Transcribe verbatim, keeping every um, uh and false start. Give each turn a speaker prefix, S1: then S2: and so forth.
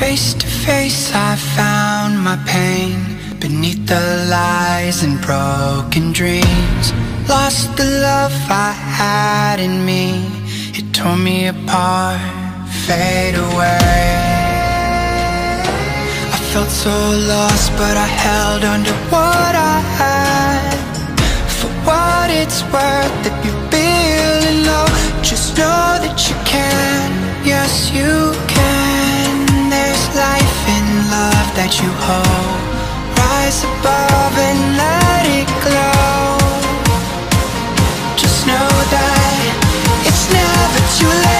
S1: Face to face I found my pain beneath the lies and broken dreams. Lost the love I had in me, it tore me apart, fade away. I felt so lost, but I held on to what I had. For what it's worth, if you're feeling low, just know that you can, yes you can. There's life in love that you hold. Rise above and let it glow. Just know that it's never too late.